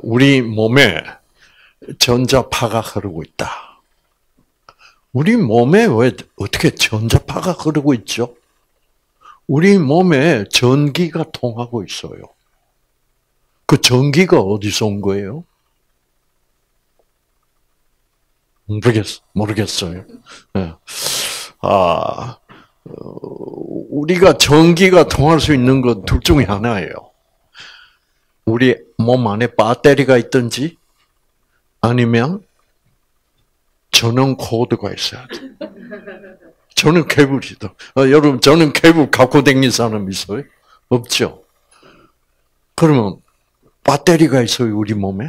우리 몸에 전자파가 흐르고 있다. 우리 몸에 왜 어떻게 전자파가 흐르고 있죠? 우리 몸에 전기가 통하고 있어요. 그 전기가 어디서 온 거예요? 모르겠어요. 네. 우리가 전기가 통할 수 있는 건 둘 중에 하나예요. 우리 몸 안에 배터리가 있든지 아니면 전원 코드가 있어야 돼. 전원 케이블이다. 여러분, 전원 케이블 갖고 다니는 사람 있어요? 없죠? 그러면 배터리가 있어요, 우리 몸에?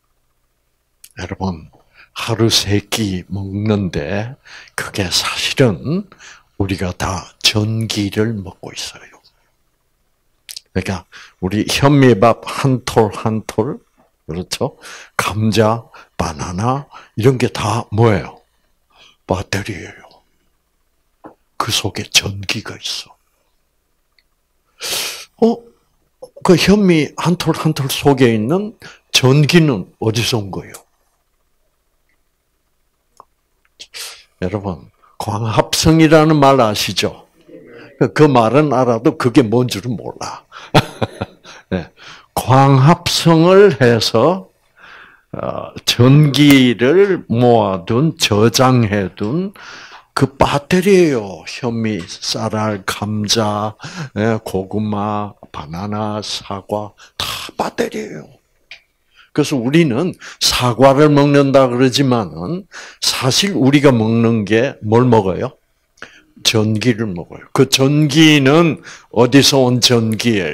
여러분, 하루 3끼 먹는데 그게 사실은 우리가 다 전기를 먹고 있어요. 그러니까 우리 현미밥 한 톨 한 톨, 그렇죠? 감자, 바나나 이런 게 다 뭐예요? 배터리예요. 그 속에 전기가 있어. 그 현미 한 톨 한 톨 속에 있는 전기는 어디서 온 거예요? 여러분, 광합성이라는 말 아시죠? 그 말은 알아도 그게 뭔 줄은 몰라. 네. 광합성을 해서 전기를 모아둔, 저장해둔 그 배터리예요. 현미, 쌀알, 감자, 고구마, 바나나, 사과 다 배터리예요. 그래서 우리는 사과를 먹는다 그러지만은 사실 우리가 먹는 게 뭘 먹어요? 전기를 먹어요. 그 전기는 어디서 온 전기예요?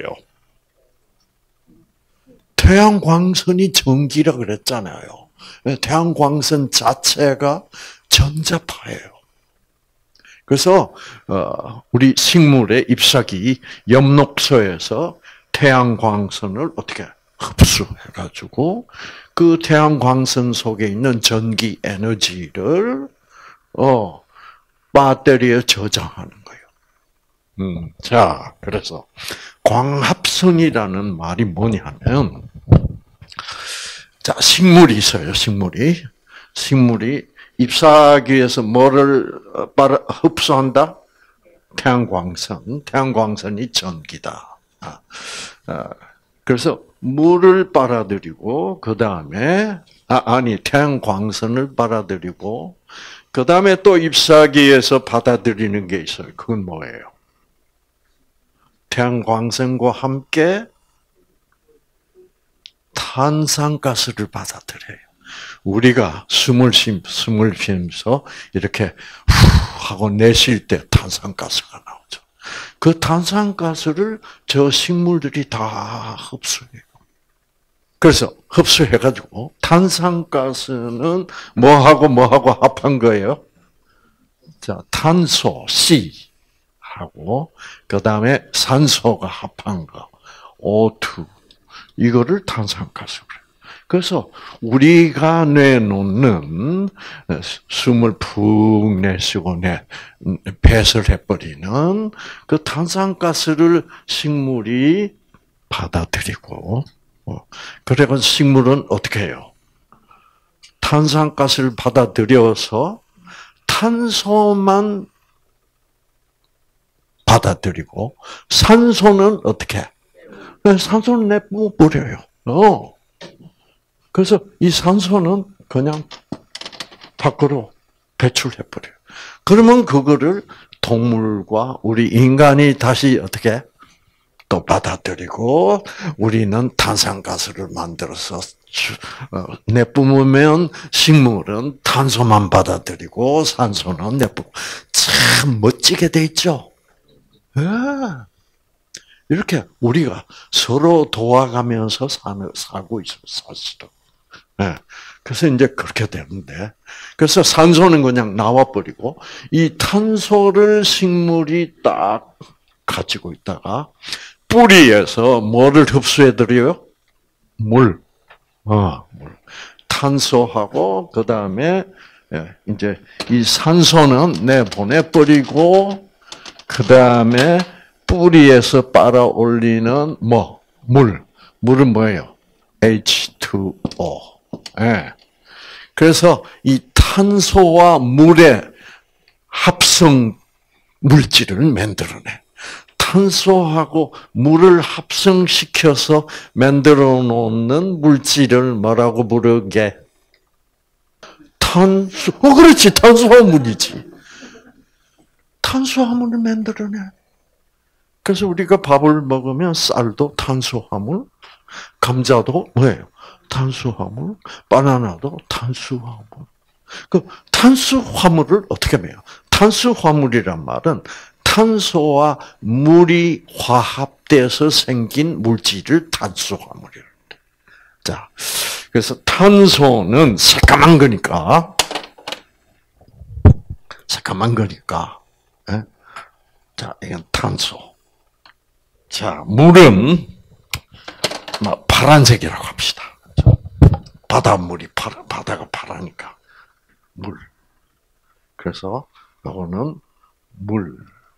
태양광선이 전기라 그랬잖아요. 태양광선 자체가 전자파예요. 그래서 우리 식물의 잎사귀 엽록소에서 태양광선을 어떻게 흡수해가지고 그 태양광선 속에 있는 전기 에너지를 배터리에 저장하는 거예요. 자, 그래서 광합성이라는 말이 뭐냐면, 자, 식물이 있어요. 식물이 잎사귀에서 뭐를 흡수한다? 태양광선. 태양광선이 전기다. 그래서 물을 빨아들이고 그 다음에 태양광선을 빨아들이고 그 다음에 또 잎사귀에서 받아들이는 게 있어요. 그건 뭐예요? 태양광선과 함께 탄산가스를 받아들여요. 우리가 숨을 쉬면서 이렇게 후 하고 내쉴 때 탄산가스가 나오죠. 그 탄산가스를 저 식물들이 다 흡수해요. 그래서 흡수해가지고 탄산가스는 뭐하고 합한 거예요? 자, 탄소 C하고 그 다음에 산소가 합한 거 O2 이거를 탄산가스로 해요. 그래서 우리가 내놓는 숨을 푹 내쉬고 배설 해버리는 그 탄산가스를 식물이 받아들이고 그래서 식물은 어떻게 해요? 탄산가스를 받아들여서 탄소만 받아들이고 산소는 어떻게 해? 산소는 내버려요. 그래서 이 산소는 그냥 밖으로 배출해버려요. 그러면 그거를 동물과 우리 인간이 다시 어떻게 또 받아들이고 우리는 탄산가스를 만들어서 내뿜으면 식물은 탄소만 받아들이고 산소는 내뿜고 참 멋지게 돼 있죠. 이렇게 우리가 서로 도와가면서 살고 있어요, 사실은. 그래서 이제 그렇게 되는데, 그래서 산소는 그냥 나와버리고, 이 탄소를 식물이 딱 가지고 있다가, 뿌리에서 뭐를 흡수해드려요? 물. 탄소하고, 그 다음에, 이제 이 산소는 내보내버리고, 그 다음에 뿌리에서 빨아 올리는 물. 물은 뭐예요? H2. H2O. 예. 그래서 이 탄소와 물의 합성 물질을 만들어내. 탄소하고 물을 합성시켜서 만들어 놓는 물질을 뭐라고 부르게? 그렇지. 탄수화물이지. 탄수화물을 만들어내. 그래서 우리가 밥을 먹으면 쌀도 탄수화물, 감자도 뭐예요? 탄수화물, 바나나도 탄수화물. 그 탄수화물을 어떻게 해요? 탄수화물이란 말은 탄소와 물이 화합돼서 생긴 물질을 탄수화물이라. 자, 그래서 탄소는 새까만 거니까, 예? 자, 이건 탄소. 자, 물은 파란색이라고 합시다. 바닷물이 바다가 파라니까 물. 그래서 이거는 물.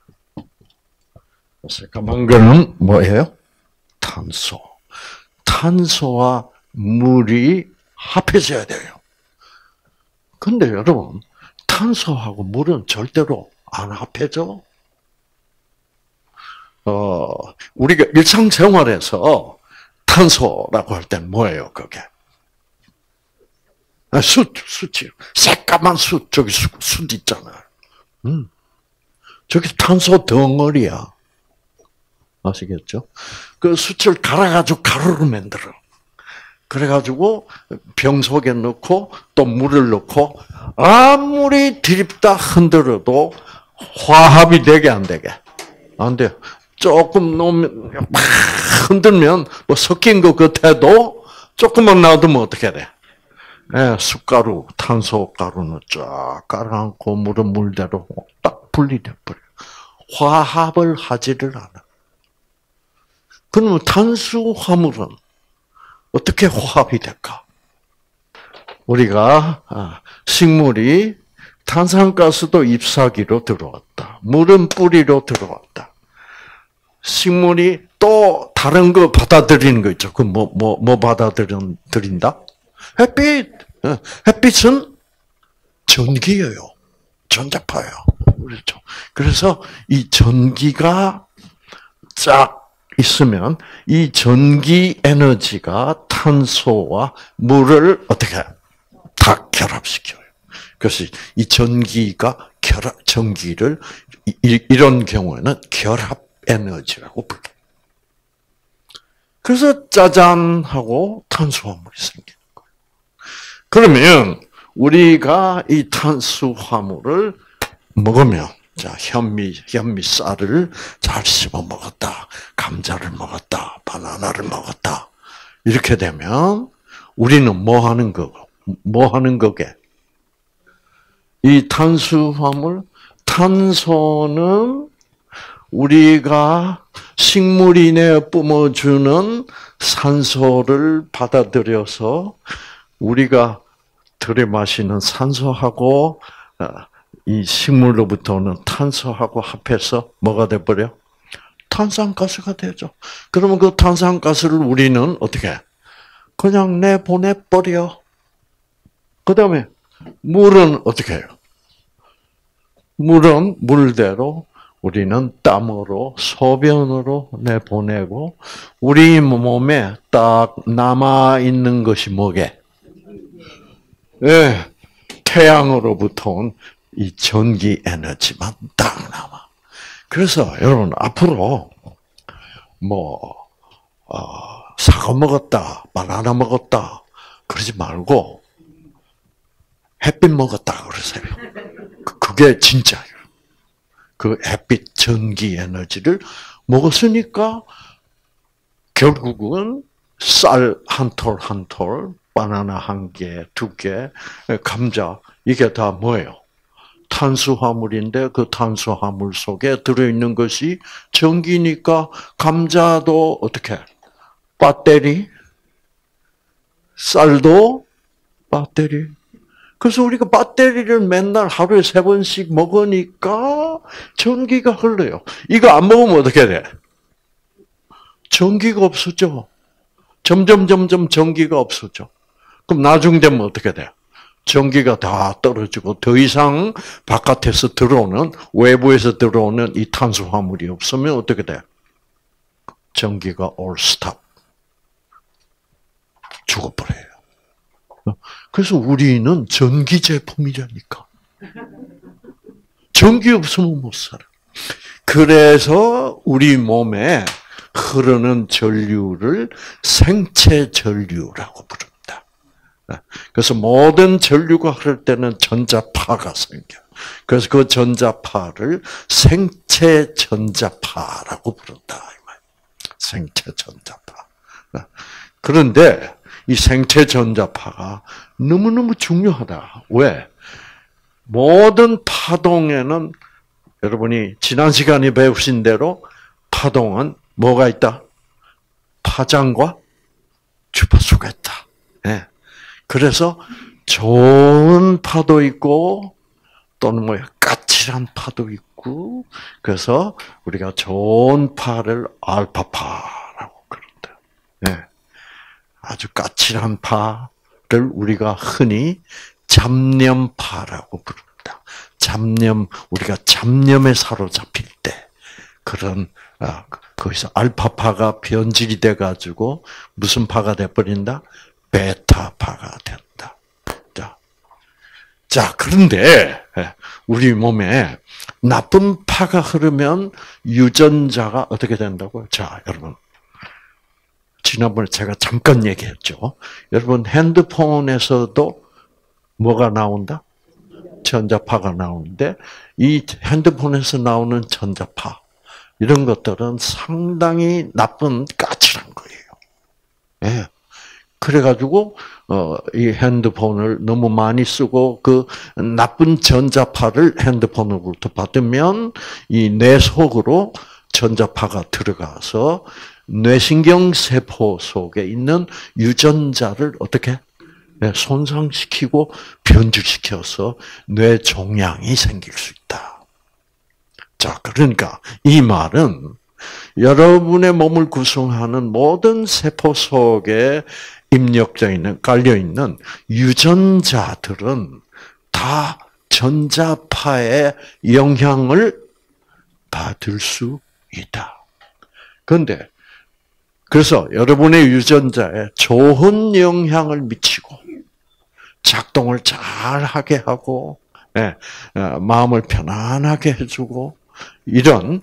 새까만 거는 뭐예요? 탄소. 탄소와 물이 합해져야 돼요. 근데 여러분, 탄소하고 물은 절대로 안 합해져. 우리가 일상생활에서 탄소라고 할 때는 뭐예요, 그게? 숯이요. 새까만 숯, 저기 숯 있잖아요. 저기 탄소 덩어리야. 아시겠죠? 그 숯을 갈아가지고 가루를 만들어. 그래가지고 병 속에 넣고 또 물을 넣고 아무리 드립다 흔들어도 화합이 되게 안 되게? 안 돼요. 조금 놓으면 막 흔들면 뭐 섞인 것 같아도 조금만 놔두면 어떻게 돼? 네, 숯가루, 탄소가루는 쫙 깔아놓고 물은 물대로 딱 분리돼 버려. 화합을 하지를 않아. 그러면 탄수화물은 어떻게 화합이 될까? 우리가 식물이 탄산가스도 잎사귀로 들어왔다. 물은 뿌리로 들어왔다. 식물이 또 다른 거 받아들이는 거 있죠. 그 뭐 받아들인다? 햇빛. 햇빛은 전기예요. 전자파예요. 그렇죠. 그래서 이 전기가 쫙 있으면 이 전기 에너지가 탄소와 물을 어떻게 다 결합시켜요. 그래서 이 전기가 전기를 이런 경우에는 결합 에너지라고 불러요. 그래서 짜잔 하고 탄수화물이 생기는 거예요. 그러면 우리가 이 탄수화물을 먹으면 자, 현미쌀을 잘 씹어 먹었다. 감자를 먹었다. 바나나를 먹었다. 이렇게 되면 우리는 뭐 하는 거게? 이 탄수화물, 탄소는 우리가 식물이 내어 뿜어주는 산소를 받아들여서 우리가 들이마시는 산소하고 이 식물로부터 오는 탄소하고 합해서 뭐가 돼버려? 탄산가스가 되죠. 그러면 그 탄산가스를 우리는 어떻게? 그냥 내보내버려. 그 다음에 물은 어떻게 해요? 물은 물대로 우리는 땀으로, 소변으로 내보내고 우리 몸에 딱 남아있는 것이 뭐게? 예, 태양으로부터 온 이 전기 에너지만 딱 남아. 그래서 여러분 앞으로 사과 먹었다, 바나나 먹었다 그러지 말고 햇빛 먹었다 그러세요. 그게 진짜예요. 그 햇빛 전기 에너지를 먹었으니까 결국은 쌀 한 톨 한 톨, 바나나 한 개, 두 개, 감자 이게 다 뭐예요? 탄수화물인데 그 탄수화물 속에 들어있는 것이 전기니까 감자도 어떻게? 배터리, 쌀도 배터리. 그래서 우리가 배터리를 맨날 하루에 3번씩 먹으니까 전기가 흘러요. 이거 안 먹으면 어떻게 돼? 전기가 없어져. 점점 전기가 없어져. 그럼 나중 되면 어떻게 돼? 전기가 다 떨어지고 더 이상 바깥에서 들어오는, 외부에서 들어오는 이 탄수화물이 없으면 어떻게 돼? 전기가 all stop. 죽어버려요. 그래서 우리는 전기 제품이라니까. 전기 없으면 못 살아. 그래서 우리 몸에 흐르는 전류를 생체 전류라고 부릅니다. 그래서 모든 전류가 흐를 때는 전자파가 생겨. 그래서 그 전자파를 생체 전자파라고 부른다. 생체 전자파. 그런데 이 생체 전자파가 너무너무 중요하다. 왜? 모든 파동에는 여러분이 지난 시간에 배우신 대로 파동은 뭐가 있다? 파장과 주파수가 있다. 네. 그래서 좋은 파도 있고 또는 뭐 까칠한 파도 있고 그래서 우리가 좋은 파를 알파파라고 그런다. 네. 아주 까칠한 파를 우리가 흔히 잡념파라고 부릅니다. 잡념, 우리가 잡념에 사로잡힐 때 그런 거기서 알파파가 변질이 돼가지고 무슨 파가 돼버린다? 베타파가 된다. 자, 그런데 우리 몸에 나쁜 파가 흐르면 유전자가 어떻게 된다고요? 자, 여러분. 지난번에 제가 잠깐 얘기했죠. 여러분 핸드폰에서도 뭐가 나온다? 전자파가 나오는데 이 핸드폰에서 나오는 전자파 이런 것들은 상당히 나쁜 까칠한 거예요. 예. 그래가지고 이 핸드폰을 너무 많이 쓰고 그 나쁜 전자파를 핸드폰으로부터 받으면 이 뇌 속으로 전자파가 들어가서 뇌신경 세포 속에 있는 유전자를 어떻게 손상시키고 변질시켜서 뇌 종양이 생길 수 있다. 자, 그러니까 이 말은 여러분의 몸을 구성하는 모든 세포 속에 입력되어 있는, 깔려 있는 유전자들은 다 전자파의 영향을 받을 수 있다. 그런데 그래서 여러분의 유전자에 좋은 영향을 미치고 작동을 잘하게 하고 마음을 편안하게 해주고 이런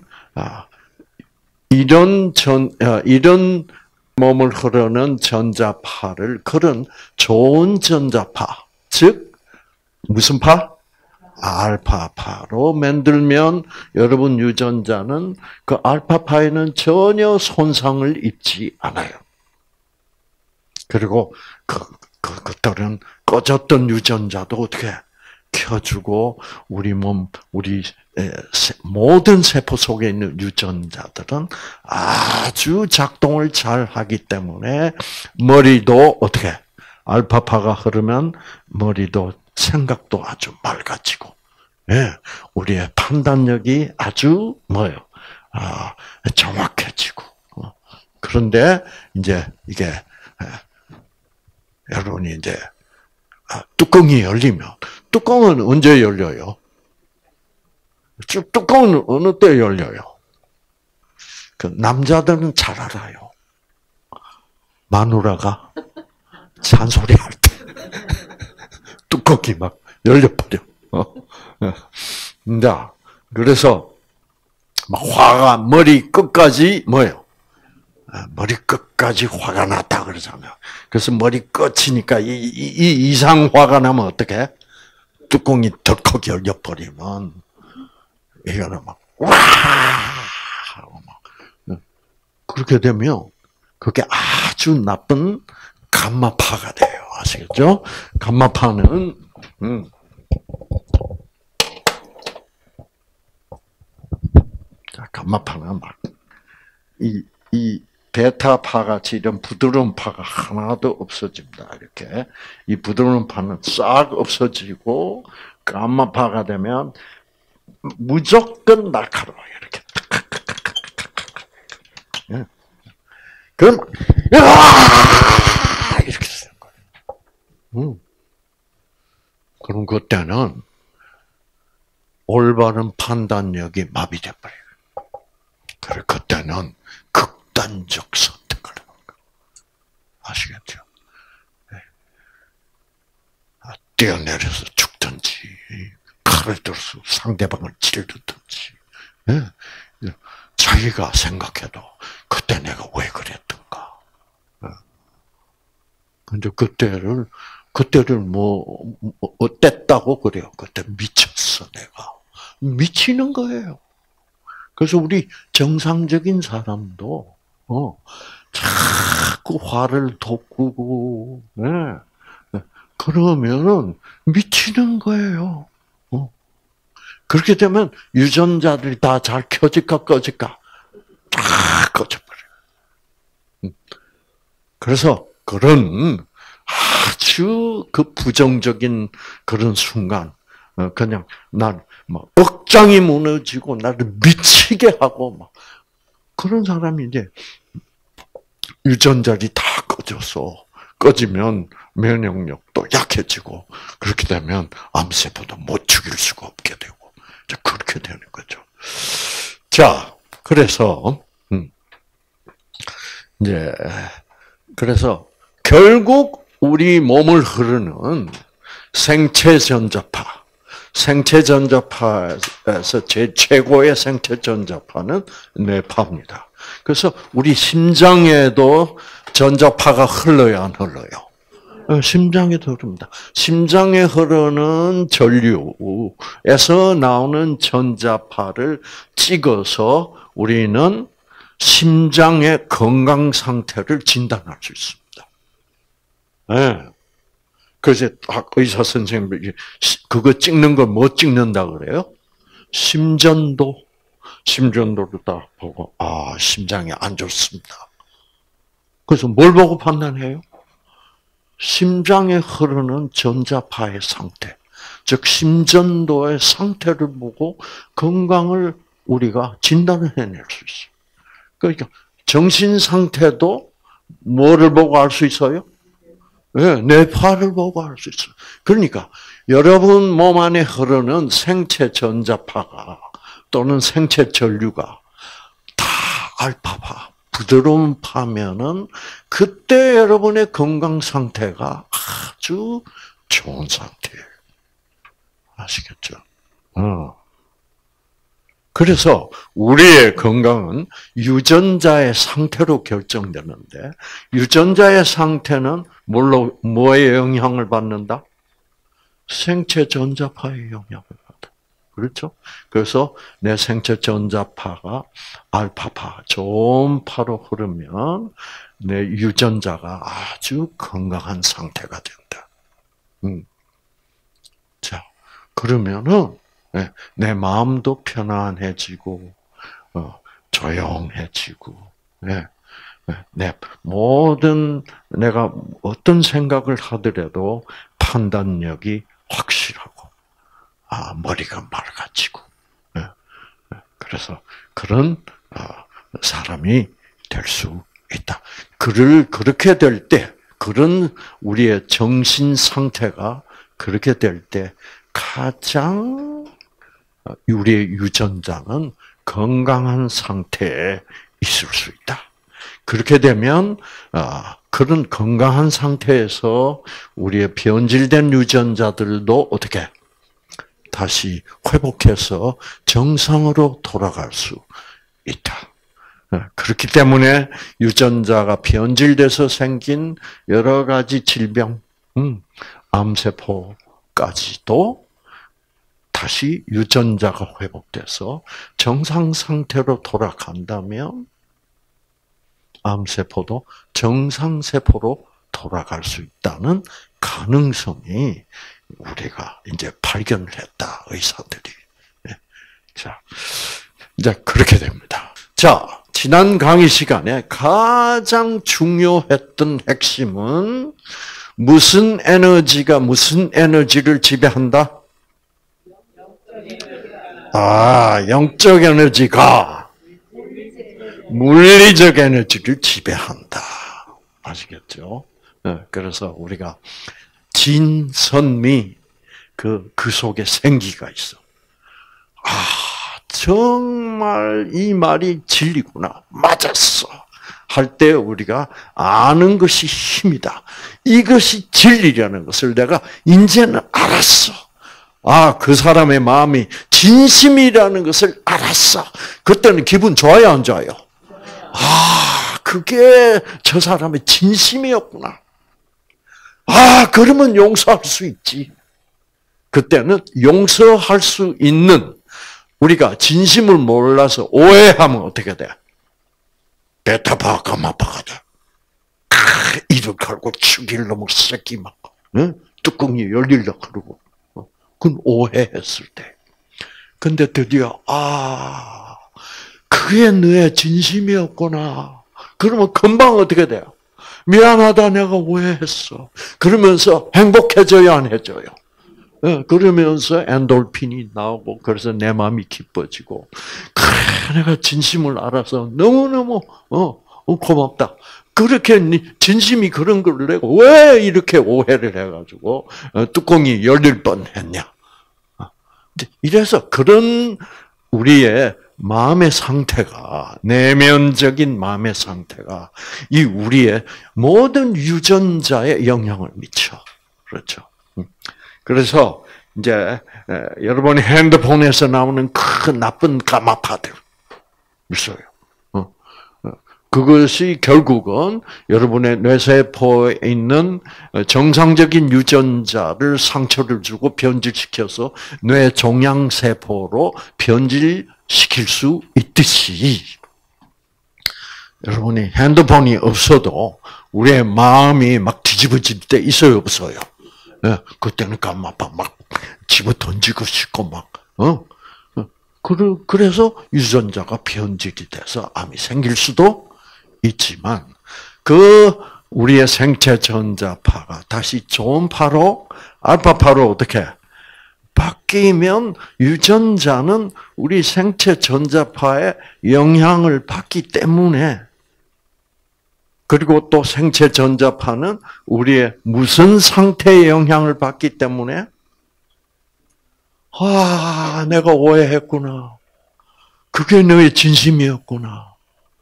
몸을 흐르는 전자파를 그런 좋은 전자파, 즉 무슨 파? 알파파로 만들면 여러분 유전자는 그 알파파에는 전혀 손상을 입지 않아요. 그리고 그것들은 꺼졌던 유전자도 어떻게 켜주고 우리 몸, 우리 모든 세포 속에 있는 유전자들은 아주 작동을 잘 하기 때문에 머리도 어떻게 알파파가 흐르면 머리도 생각도 아주 맑아지고, 우리의 판단력이 아주 정확해지고. 그런데 이제 이게 여러분이 이제 뚜껑이 열리면 뚜껑은 언제 열려요? 뚜껑은 어느 때 열려요? 그 남자들은 잘 알아요. 마누라가 잔소리 할 때. 뚜껑이 막 열려버려. 자, 그래서 막 화가 머리 끝까지 뭐예요? 머리 끝까지 화가 났다 그러잖아요. 그래서 머리 끝이니까 이 이상 화가 나면 어떻게? 뚜껑이 덜컥 열려버리면 이거는 막 와 하고 막 그렇게 되면 그게 아주 나쁜 감마파가 돼요. 아시겠죠? 감마파는 자, 감마파는 막 이 베타파 같이 이런 부드러운 파가 하나도 없어집니다. 이렇게 이 부드러운 파는 싹 없어지고 감마파가 되면 무조건 날카로워요. 이렇게. 그럼 이렇게 되는 거예요. 그럼 그때는 올바른 판단력이 마비돼 버려요. 그래 그때는 극단적 선택을 하는 거예요. 아시겠죠? 네. 뛰어내려서 죽든지 칼을 들어서 상대방을 찌르든지. 네. 자기가 생각해도 그때 내가 왜 그랬던가. 근데 그때를 어땠다고 그래요? 그때 미쳤어, 내가. 미치는 거예요. 그래서 우리 정상적인 사람도, 자꾸 화를 돋구고, 그러면은 미치는 거예요. 그렇게 되면 유전자들이 다 잘 켜질까 꺼질까? 다 꺼져버려요. 그래서 그런 아주 그 부정적인 그런 순간, 그냥 난 막 억장이 무너지고 나를 미치게 하고 막 그런 사람이 이제 유전자들이 다 꺼지면 면역력도 약해지고 그렇게 되면 암세포도 못 죽일 수가 없게 되고 그렇게 되는 거죠. 자, 그래서 이제 그래서 결국 우리 몸을 흐르는 생체 전자파, 생체 전자파에서 최고의 생체 전자파는 뇌파입니다. 그래서 우리 심장에도 전자파가 흘러야 안 흘러요? 심장에도 흐릅니다. 심장에 흐르는 전류에서 나오는 전자파를 찍어서 우리는 심장의 건강 상태를 진단할 수 있습니다. 네. 그래서 의사 선생님이 그거 찍는 걸 뭐 찍는다 그래요? 심전도를 딱 보고 심장이 안 좋습니다. 그래서 뭘 보고 판단해요? 심장에 흐르는 전자파의 상태, 즉 심전도의 상태를 보고 건강을 우리가 진단을 해낼 수 있어요. 그러니까 정신 상태도 뭐를 보고 알 수 있어요? 네, 뇌파를 보고 알 수 있어요. 그러니까 여러분 몸 안에 흐르는 생체 전자파가 또는 생체 전류가 다 알파파, 부드러운 파면은 그때 여러분의 건강 상태가 아주 좋은 상태예요. 아시겠죠? 그래서 우리의 건강은 유전자의 상태로 결정되는데 유전자의 상태는 뭐에 영향을 받는다? 생체 전자파의 영향을 받아. 그렇죠? 그래서 내 생체 전자파가 알파파, 좋은 파로 흐르면 내 유전자가 아주 건강한 상태가 된다. 자, 그러면은 내 마음도 편안해지고, 조용해지고, 내 모든 내가 어떤 생각을 하더라도 판단력이 확실하고, 머리가 맑아지고, 그래서 그런 사람이 될 수 있다. 그렇게 될 때, 그런 우리의 정신 상태가 그렇게 될 때 가장 우리의 유전자는 건강한 상태에 있을 수 있다. 그렇게 되면 그런 건강한 상태에서 우리의 변질된 유전자들도 어떻게 다시 회복해서 정상으로 돌아갈 수 있다. 그렇기 때문에 유전자가 변질돼서 생긴 여러 가지 질병, 암세포까지도 다시 유전자가 회복돼서 정상 상태로 돌아간다면 암세포도 정상세포로 돌아갈 수 있다는 가능성이 우리가 이제 발견을 했다, 의사들이. 자, 이제 그렇게 됩니다. 자, 지난 강의 시간에 가장 중요했던 핵심은 무슨 에너지가 무슨 에너지를 지배한다? 영적 에너지가 물리적 에너지를 지배한다. 아시겠죠? 그래서 우리가 진선미 그 속에 생기가 있어. 정말 이 말이 진리구나. 맞았어. 할 때 우리가 아는 것이 힘이다. 이것이 진리라는 것을 내가 이제는 알았어. 그 사람의 마음이 진심이라는 것을 알았어. 그때는 기분 좋아요, 안 좋아요? 그게 저 사람의 진심이었구나. 그러면 용서할 수 있지. 그때는 용서할 수 있는, 우리가 진심을 몰라서 오해하면 어떻게 돼? 베타파 가마파가 돼. 이를 갈고 죽일 놈의 새끼 막, 뚜껑이 열리려 그러고. 그건 오해했을 때. 근데 드디어, 그게 너의 진심이었구나. 그러면 금방 어떻게 돼요? 미안하다, 내가 오해했어. 그러면서 행복해져요, 안 해져요? 그러면서 엔돌핀이 나오고, 그래서 내 마음이 기뻐지고, 그래, 내가 진심을 알아서 너무너무, 고맙다. 그렇게 진심이 그런 걸 내가 왜 이렇게 오해를 해가지고, 뚜껑이 열릴 뻔 했냐. 이래서 그런 우리의 마음의 상태가, 내면적인 마음의 상태가 이 우리의 모든 유전자에 영향을 미쳐. 그렇죠. 그래서 이제 여러분이 핸드폰에서 나오는 큰 나쁜 가마파들 있어요. 그것이 결국은 여러분의 뇌세포에 있는 정상적인 유전자를 상처를 주고 변질시켜서 뇌 종양세포로 변질시킬 수 있듯이, 여러분이 핸드폰이 없어도 우리의 마음이 막 뒤집어질 때 있어요, 없어요? 그때는 가마파 막 집어 던지고 싶고 막, 그래서 유전자가 변질이 돼서 암이 생길 수도 있지만, 우리의 생체 전자파가 다시 좋은 파로, 알파파로 어떻게 바뀌면 유전자는 우리 생체 전자파에 영향을 받기 때문에, 그리고 또 생체 전자파는 우리의 무슨 상태에 영향을 받기 때문에, 내가 오해했구나. 그게 너의 진심이었구나.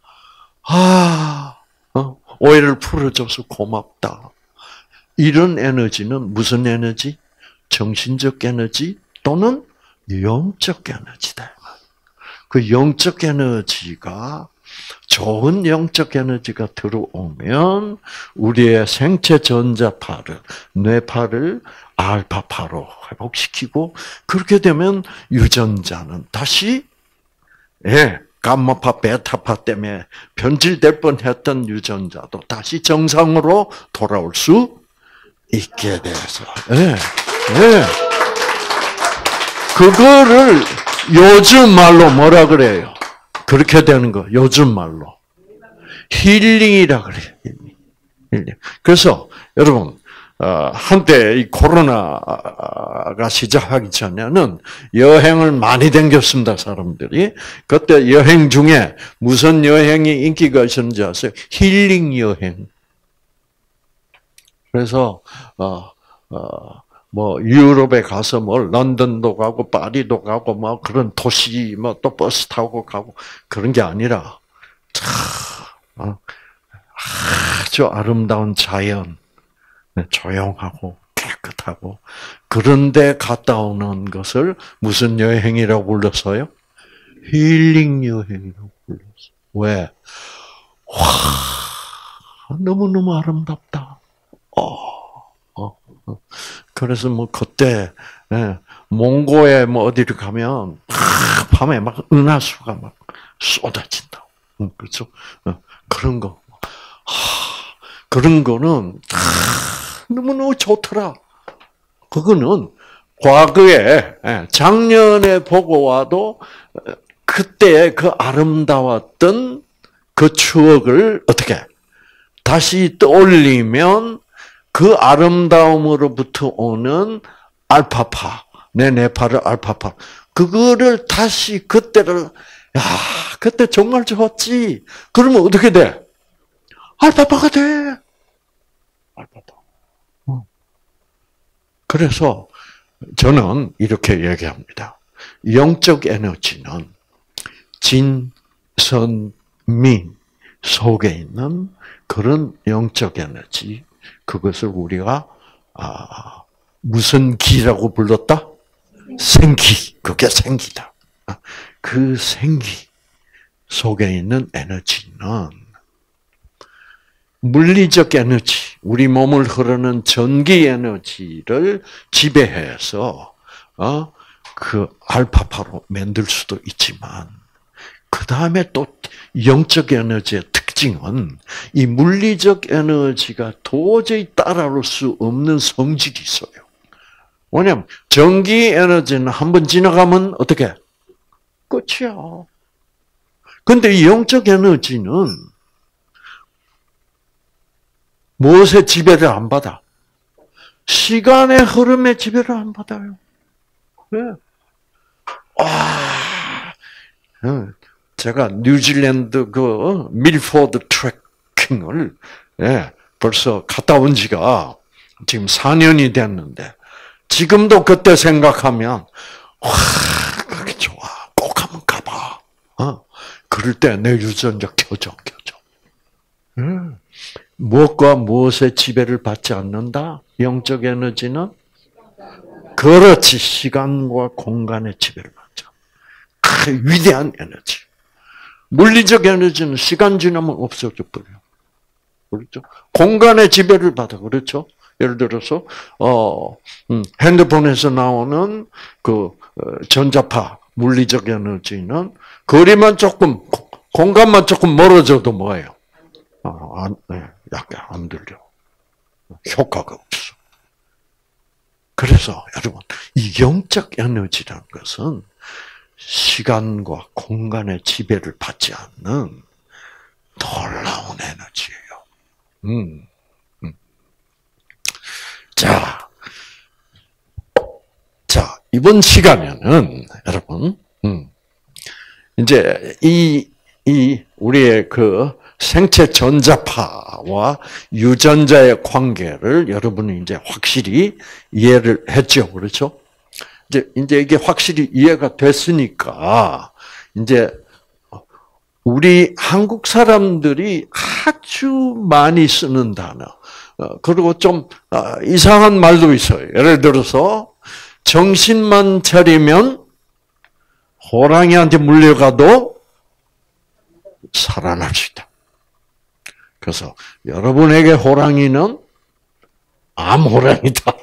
오해를 풀어줘서 고맙다. 이런 에너지는 무슨 에너지? 정신적 에너지 또는 영적 에너지다. 그 영적 에너지가, 좋은 영적 에너지가 들어오면 우리의 생체 전자파를, 뇌파를 알파파로 회복시키고, 그렇게 되면 유전자는 다시, 감마파, 베타파 때문에 변질될 뻔했던 유전자도 다시 정상으로 돌아올 수 있게 돼서, 그거를 요즘 말로 뭐라 그래요? 그렇게 되는 거, 요즘 말로 힐링이라 그래요. 힐링. 그래서 여러분, 한때 이 코로나가 시작하기 전에는 여행을 많이 다녔습니다, 사람들이. 그때 여행 중에 무슨 여행이 인기가 있었는지 아세요? 힐링 여행. 그래서, 유럽에 가서 런던도 가고, 파리도 가고, 그런 도시, 또 버스 타고 가고, 그런 게 아니라, 아주 아름다운 자연, 조용하고 깨끗하고 그런데 갔다 오는 것을 무슨 여행이라고 불렀어요? 힐링 여행이라고 불렀어요. 왜? 너무너무 아름답다. 그래서 그때 몽고에 어디를 가면 밤에 막 은하수가 막 쏟아진다. 그렇죠? 그런 거. 그런 거는 너무너무 좋더라. 그거는 과거에, 작년에 보고 와도 그때 그 아름다웠던 그 추억을 어떻게 다시 떠올리면 그 아름다움으로부터 오는 알파파, 내 뇌파를 알파파, 그거를 다시 그때를, 그때 정말 좋았지. 그러면 어떻게 돼? 알파파가 돼. 그래서 저는 이렇게 얘기합니다. 영적 에너지는 진, 선, 미 속에 있는 그런 영적 에너지, 그것을 우리가 무슨 기라고 불렀다? 생기. 그게 생기다. 그 생기 속에 있는 에너지는 물리적 에너지, 우리 몸을 흐르는 전기 에너지를 지배해서 그 알파파로 만들 수도 있지만, 그 다음에 또 영적 에너지의 특징은 이 물리적 에너지가 도저히 따라올 수 없는 성질이 있어요. 왜냐하면 전기 에너지는 한번 지나가면 어떻게? 끝이야. 근데 이 영적 에너지는 무엇의 지배를 안 받아? 시간의 흐름의 지배를 안 받아요. 왜? 제가 뉴질랜드 그 밀포드 트레킹을 벌써 갔다 온 지가 지금 4년이 됐는데, 지금도 그때 생각하면 그게 좋아. 꼭 한번 가봐. 그럴 때 내 유전자 켜져. 무엇과 무엇의 지배를 받지 않는다? 영적 에너지는? 그렇지. 시간과 공간의 지배를 받죠. 위대한 에너지. 물리적 에너지는 시간 지나면 없어져 버려요. 그렇죠? 공간의 지배를 받아. 그렇죠? 예를 들어서 핸드폰에서 나오는 그 전자파 물리적 에너지는 거리만 조금, 공간만 조금 멀어져도 뭐예요? 약간 안 들려. 효과가 없어. 그래서 여러분, 이 영적 에너지라는 것은 시간과 공간의 지배를 받지 않는 놀라운 에너지예요. 자, 이번 시간에는 여러분, 이제 우리의 그 생체 전자파와 유전자의 관계를 여러분이 이제 확실히 이해를 했죠. 그렇죠? 이제 이게 확실히 이해가 됐으니까, 이제 우리 한국 사람들이 아주 많이 쓰는 단어, 그리고 좀 이상한 말도 있어요. 예를 들어서 정신만 차리면 호랑이한테 물려가도 살아날 수 있다. 그래서 여러분에게 호랑이는 암호랑이다.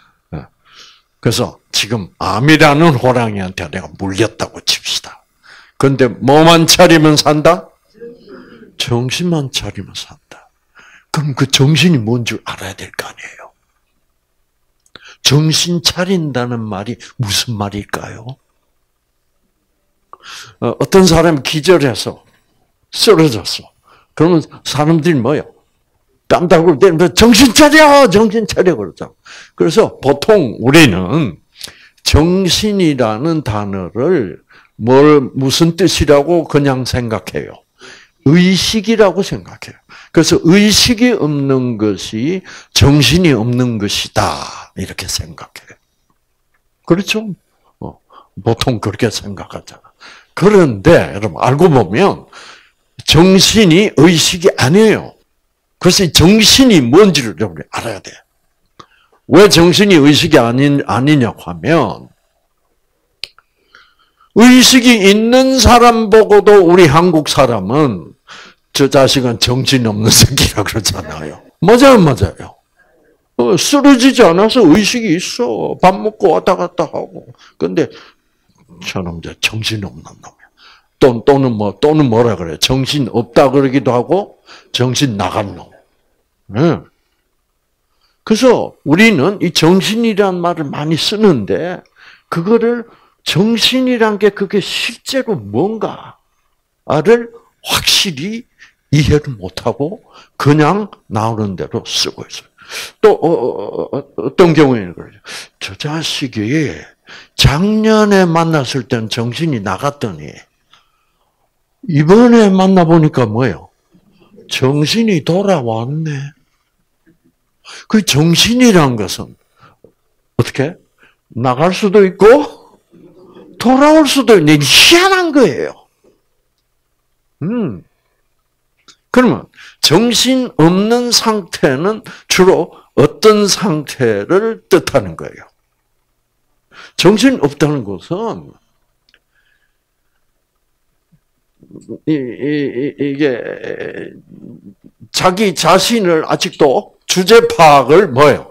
그래서 지금 암이라는 호랑이한테 내가 물렸다고 칩시다. 그런데 뭐만 차리면 산다? 정신만 차리면 산다. 그럼 그 정신이 뭔 줄 알아야 될 거 아니에요. 정신 차린다는 말이 무슨 말일까요? 어떤 사람이 기절해서 쓰러졌어. 그러면 사람들이 뭐요? 땀다고 때리면서 정신 차려! 정신 차려! 그러죠. 그래서 보통 우리는 정신이라는 단어를 무슨 뜻이라고 그냥 생각해요. 의식이라고 생각해요. 그래서 의식이 없는 것이 정신이 없는 것이다. 이렇게 생각해요. 그렇죠? 보통 그렇게 생각하잖아. 그런데 여러분 알고 보면 정신이 의식이 아니에요. 그래서 정신이 뭔지를 여러분이 알아야 돼. 왜 정신이 의식이 아니냐고 하면, 의식이 있는 사람 보고도 우리 한국 사람은 저 자식은 정신없는 새끼라 그러잖아요. 맞아요. 쓰러지지 않아서 의식이 있어. 밥 먹고 왔다 갔다 하고. 근데 저놈 정신없는 놈이야. 또는 뭐라 그래요? 정신 없다 그러기도 하고 정신 나간 놈. 네. 그래서 우리는 이 정신이란 말을 많이 쓰는데 그거를 정신이란 게 그게 실제로 뭔가를 확실히 이해를 못하고 그냥 나오는 대로 쓰고 있어요. 또 어떤 경우에는 그러죠. 저 자식이 작년에 만났을 땐 정신이 나갔더니 이번에 만나보니까 뭐예요? 정신이 돌아왔네. 그 정신이란 것은 어떻게? 나갈 수도 있고, 돌아올 수도 있는 희한한 거예요. 그러면 정신 없는 상태는 주로 어떤 상태를 뜻하는 거예요? 정신 없다는 것은 이게 자기 자신을 아직도 주제 파악을 뭐예요?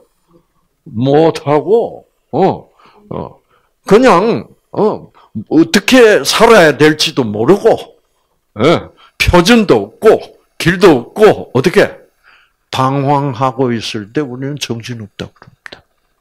못하고 그냥 어떻게 살아야 될지도 모르고 표준도 없고 길도 없고 어떻게 방황하고 있을 때 우리는 정신없다고 그럽니다.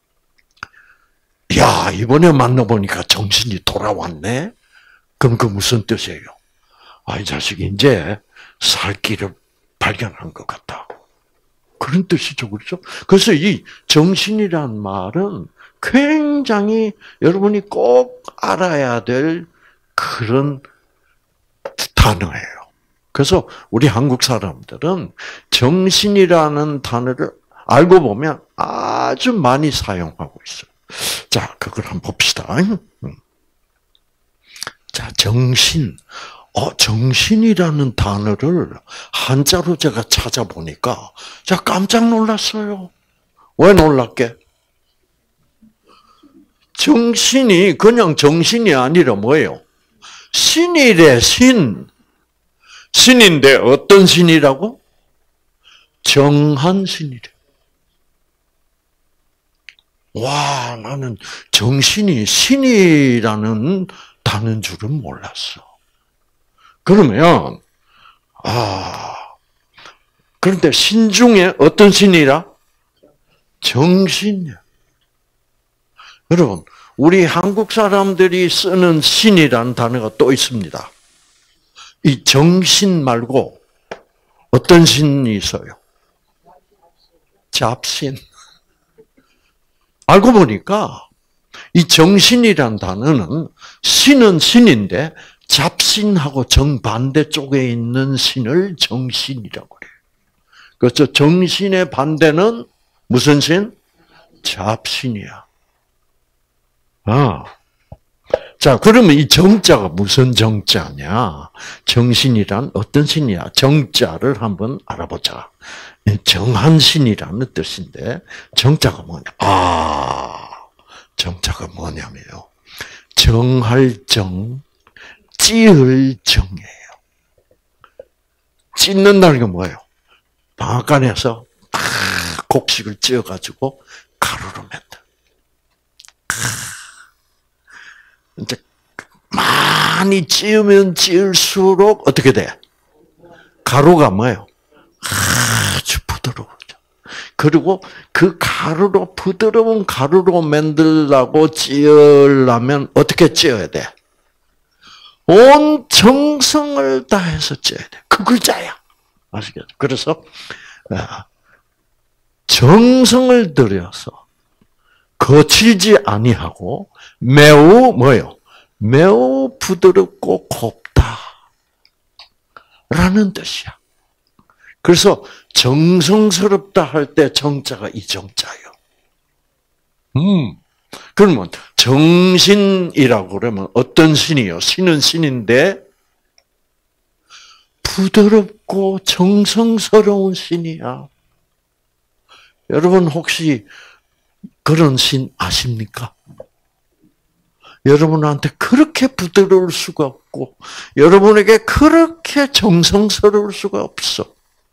야, 이번에 만나보니까 정신이 돌아왔네? 그럼 그 무슨 뜻이에요? 아, 이 자식이 이제 살 길을 발견한 것 같다. 그런 뜻이죠, 그렇죠? 그래서 이 정신이란 말은 굉장히 여러분이 꼭 알아야 될 그런 단어예요. 그래서 우리 한국 사람들은 정신이라는 단어를 알고 보면 아주 많이 사용하고 있어요. 자, 그걸 한번 봅시다. 자, 정신. 정신이라는 단어를 한자로 제가 찾아보니까 제가 깜짝 놀랐어요. 왜 놀랐게? 정신이 그냥 정신이 아니라 뭐예요? 신이래, 신. 신인데 어떤 신이라고? 정한 신이래. 와, 나는 정신이 신이라는 단어인 줄은 몰랐어. 그러면, 그런데 신 중에 어떤 신이라? 정신이야. 여러분, 우리 한국 사람들이 쓰는 신이라는 단어가 또 있습니다. 이 정신 말고 어떤 신이 있어요? 잡신. 알고 보니까 이 정신이란 단어는 신은 신인데 잡신하고 정반대 쪽에 있는 신을 정신이라고 그래요. 그렇죠? 정신의 반대는 무슨 신? 잡신이야. 자, 그러면 이 정자가 무슨 정자냐? 정신이란 어떤 신이야? 정자를 한번 알아보자. 정한 신이라는 뜻인데, 정자가 뭐냐? 정자가 뭐냐면요. 정할 정, 찌을 정이에요. 찢는다는 게 뭐예요? 방앗간에서 곡식을 찧어가지고 가루로 만들. 이제 많이 찌으면 찌을수록 어떻게 돼? 가루가 뭐예요? 아주 부드러워져. 그리고 그 가루로 부드러운 가루로 만들려고 찌으려면 어떻게 찌어야 돼? 온 정성을 다해서 찌어야 돼. 그 글자야. 아시겠죠? 그래서 정성을 들여서 거칠지 아니하고 매우 뭐예요? 매우 부드럽고 곱다 라는 뜻이야. 그래서 정성스럽다 할 때 정자가 이 정자예요. 그러면 정신이라고 그러면 어떤 신이요? 신은 신인데 부드럽고 정성스러운 신이야. 여러분 혹시 그런 신 아십니까? 여러분한테 그렇게 부드러울 수가 없고 여러분에게 그렇게 정성스러울 수가 없어.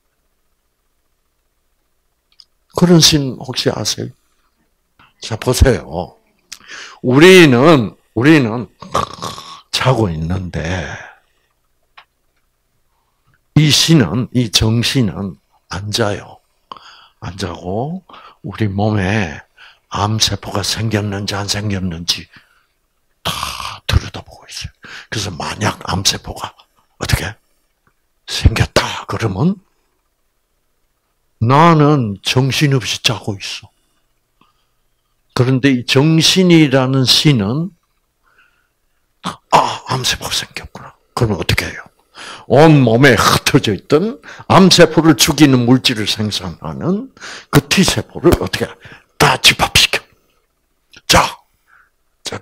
그런 신 혹시 아세요? 자, 보세요. 우리는 자고 있는데 이 신은, 이 정신은 안 자요. 안 자고 우리 몸에 암세포가 생겼는지 안 생겼는지 다 들여다보고 있어요. 그래서 만약 암세포가 어떻게 생겼다 그러면 나는 정신없이 자고 있어. 그런데 이 정신이라는 신은 암세포가 생겼구나. 그러면 어떻게 해요? 온 몸에 흩어져 있던 암세포를 죽이는 물질을 생산하는 그 T세포를 어떻게 다 집합시켜.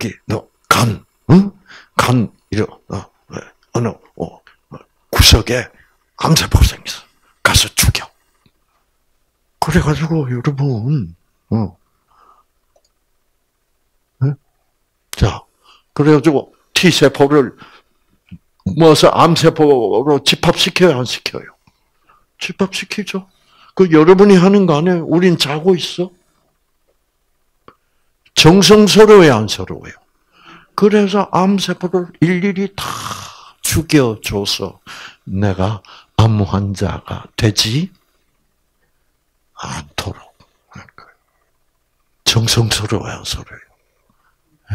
여기 너 간, 응? 간 어느 구석에 암세포 생겼어. 가서 죽여. 그래가지고 여러분, 자, 그래가지고 T 세포를 모아서 암세포로 집합시켜요, 안 시켜요? 집합시키죠. 그 여러분이 하는 거 아니에요? 우린 자고 있어. 정성스러워요, 안 서러워요? 그래서 암세포를 일일이 다 죽여줘서 내가 암 환자가 되지 않도록 할 거예요. 정성스러워요, 안 서러워요? 네.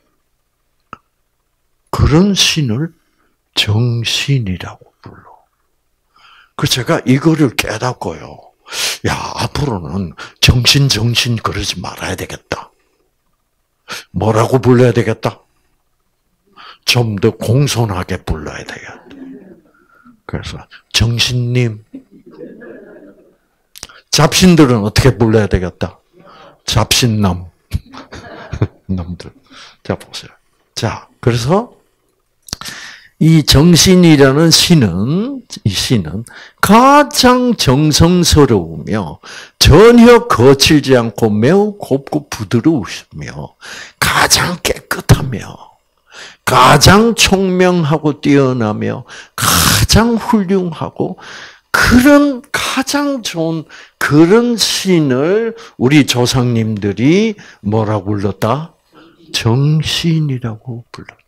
그런 신을 정신이라고 불러. 그 제가 이거를 깨닫고요. 야, 앞으로는 정신 그러지 말아야 되겠다. 뭐라고 불러야 되겠다? 좀 더 공손하게 불러야 되겠다. 그래서 정신님, 잡신들은 어떻게 불러야 되겠다? 잡신남, 남들. 자 보세요. 자, 그래서 이 정신이라는 이 신은 가장 정성스러우며 전혀 거칠지 않고 매우 곱고 부드러우시며 가장 깨끗하며 가장 총명하고 뛰어나며 가장 훌륭하고 그런 가장 좋은 그런 신을 우리 조상님들이 뭐라고 불렀다? 정신이라고 불렀다.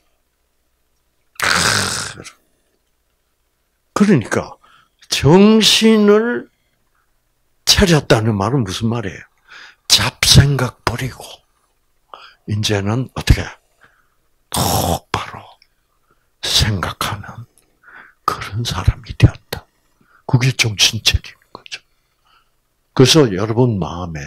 그러니까 정신을 차렸다는 말은 무슨 말이에요? 잡생각 버리고 이제는 어떻게 똑바로 생각하는 그런 사람이 되었다. 그게 정신체계인 거죠. 그래서 여러분 마음에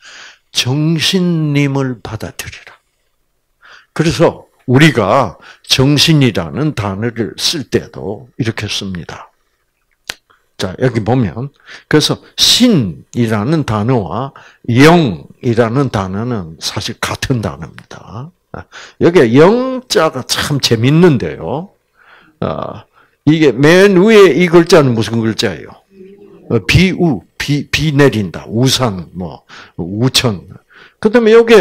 정신님을 받아들이라. 그래서 우리가 정신이라는 단어를 쓸 때도 이렇게 씁니다. 자, 여기 보면, 그래서 신이라는 단어와 영이라는 단어는 사실 같은 단어입니다. 여기 영자가 참 재밌는데요. 이게 맨 위에 이 글자는 무슨 글자예요? 비 내린다. 우산, 우천. 그 다음에 여기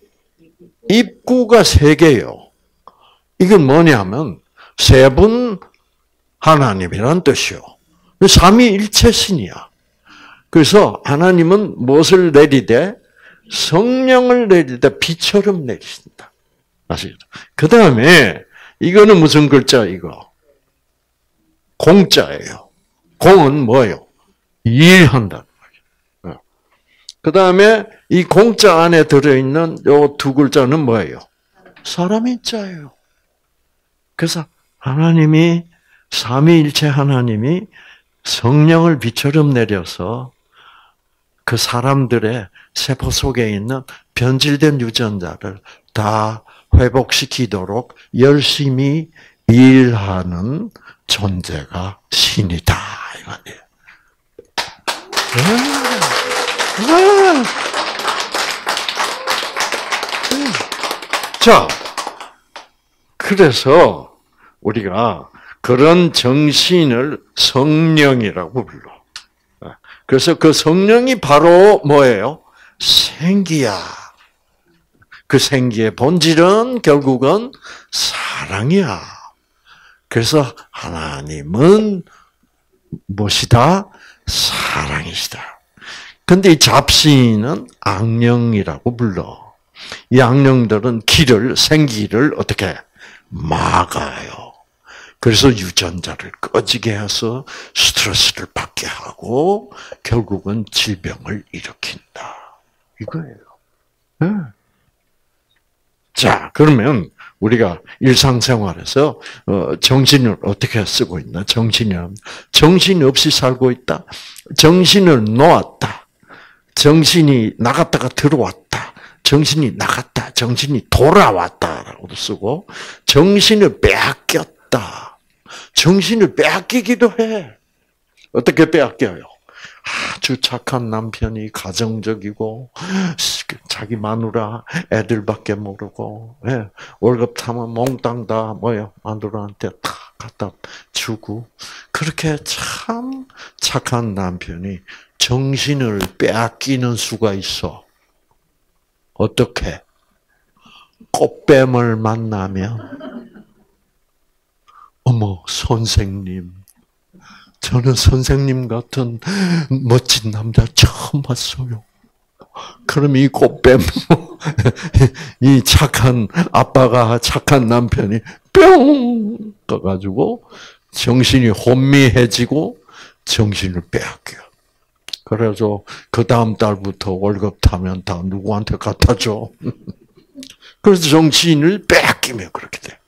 입구가 3개예요. 이건 뭐냐면 세 분 하나님이라는 뜻이요. 삼위일체신이야. 그래서 하나님은 무엇을 내리되 성령을 내리되 비처럼 내리신다. 아시죠? 그 다음에 이거는 무슨 글자 이거? 공자예요. 공은 뭐예요? 일한다는 거예요. 그 다음에 이 공자 안에 들어있는 요 2글자는 뭐예요? 사람의 자예요. 그래서 하나님이 삼위일체 하나님이 성령을 비처럼 내려서 그 사람들의 세포 속에 있는 변질된 유전자를 다 회복시키도록 열심히 일하는 존재가 신이다 이 말이에요. 자, 그래서 우리가 그런 정신을 성령이라고 불러. 그래서 그 성령이 바로 뭐예요? 생기야. 그 생기의 본질은 결국은 사랑이야. 그래서 하나님은 무엇이다? 사랑이시다. 근데 이 잡신은 악령이라고 불러. 이 악령들은 생기를 어떻게 막아요. 그래서 유전자를 꺼지게 해서 스트레스를 받게 하고 결국은 질병을 일으킨다. 이거예요. 네. 자, 그러면 우리가 일상생활에서 정신을 어떻게 쓰고 있나? 정신이 없이 살고 있다. 정신을 놓았다. 정신이 나갔다가 들어왔다. 정신이 나갔다. 정신이 돌아왔다라고도 쓰고 정신을 빼앗겼다. 정신을 빼앗기기도 해. 어떻게 빼앗겨요? 아주 착한 남편이 가정적이고 자기 마누라 애들밖에 모르고 월급 타면 몽땅 다 마누라한테 다 갖다 주고 그렇게 참 착한 남편이 정신을 빼앗기는 수가 있어. 어떻게? 꽃뱀을 만나면 어머 선생님, 저는 선생님 같은 멋진 남자 처음 봤어요. 그럼 이 꽃뱀, 이 착한 아빠가 착한 남편이 뿅 떠가지고 정신이 혼미해지고 정신을 빼앗겨. 그래서 그 다음 달부터 월급 타면 다 누구한테 갖다 줘. 그래서 정신을 빼앗기면 그렇게 돼.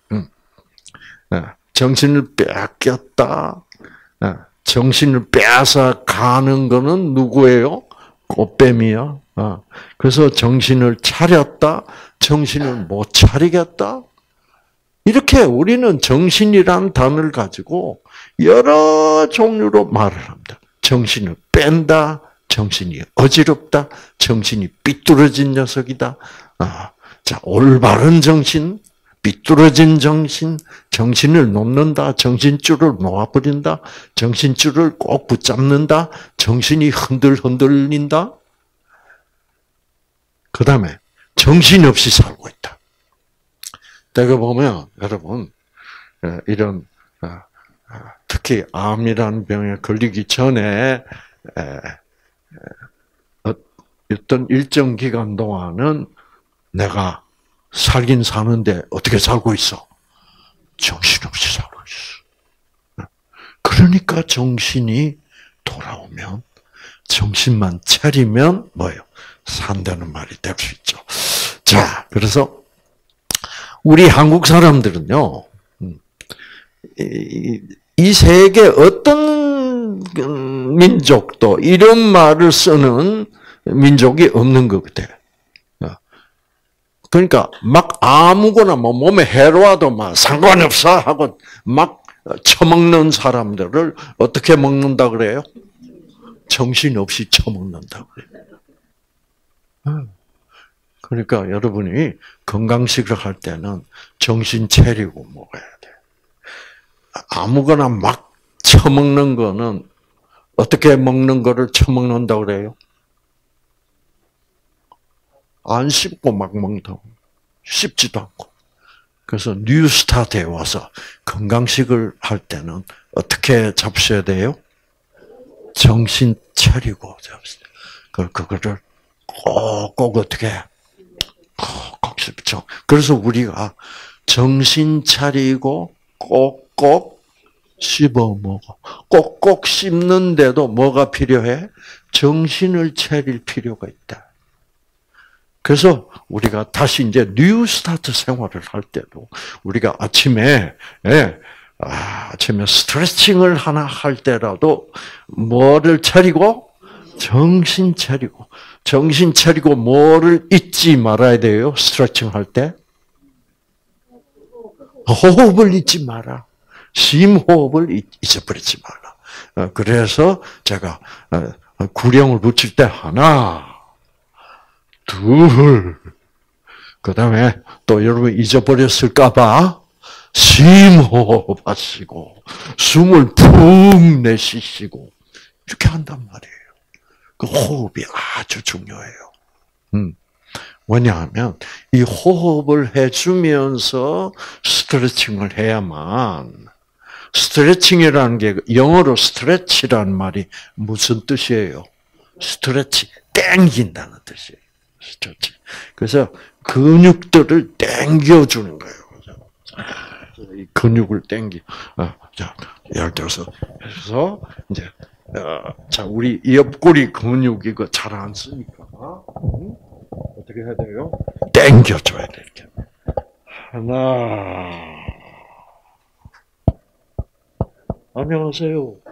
정신을 빼앗겼다. 정신을 빼앗아 가는 거는 누구예요? 꽃뱀이야. 그래서 정신을 차렸다. 정신을 못 차리겠다. 이렇게 우리는 정신이란 단어를 가지고 여러 종류로 말을 합니다. 정신을 뺀다. 정신이 어지럽다. 정신이 삐뚤어진 녀석이다. 자, 올바른 정신, 삐뚤어진 정신, 정신을 놓는다, 정신줄을 놓아버린다, 정신줄을 꼭 붙잡는다, 정신이 흔들린다. 그 다음에 정신없이 살고 있다. 내가 보면 여러분 이런 특히 암이라는 병에 걸리기 전에 어떤 일정 기간 동안은 내가 살긴 사는데 어떻게 살고 있어? 정신없이 살고 있어. 그러니까 정신이 돌아오면 정신만 차리면 뭐예요? 산다는 말이 될 수 있죠. 자, 그래서 우리 한국 사람들은요, 이 세계 어떤 민족도 이런 말을 쓰는 민족이 없는 것 같아요. 그러니까 막 아무거나 몸에 해로워도 막 상관없어 하고 막 처먹는 사람들을 어떻게 먹는다 그래요? 정신없이 처먹는다 그래요. 그러니까 여러분이 건강식을 할 때는 정신 차리고 먹어야 돼. 아무거나 막 처먹는 거는 어떻게 먹는 거를 처먹는다 그래요? 안 씹고 막 먹는다고. 씹지도 않고. 그래서 뉴스타트에 와서 건강식을 할 때는 어떻게 잡수셔야 돼요? 정신 차리고 잡수셔야 돼요. 그거를 꼭 어떻게 꼭 씹죠. 그래서 우리가 정신 차리고 꼭꼭 씹어 먹어. 꼭꼭 씹는데도 뭐가 필요해? 정신을 차릴 필요가 있다. 그래서 우리가 다시 이제 뉴 스타트 생활을 할 때도 우리가 아침에 스트레칭을 하나 할 때라도 뭐를 차리고 정신 차리고 뭐를 잊지 말아야 돼요. 스트레칭 할 때 호흡을 잊지 마라. 심호흡을 잊어버리지 말라. 그래서 제가 구령을 붙일 때 하나, 둘, 그 다음에 또 여러분 잊어버렸을까봐 심호흡 하시고 숨을 푹 내쉬시고 이렇게 한단 말이에요. 그 호흡이 아주 중요해요. 왜냐하면 이 호흡을 해주면서 스트레칭을 해야만 스트레칭이라는 게 영어로 스트레치라는 말이 무슨 뜻이에요? 스트레치, 땡긴다는 뜻이에요. 스트레치. 그래서 근육들을 땡겨주는 거예요. 이 근육을 자, 예를 들어서, 그래서 이제 자, 우리 옆구리 근육 이거 잘 안 쓰니까 어떻게 해야 돼요? 땡겨줘야 돼. 이렇게. 하나. 안녕하세요.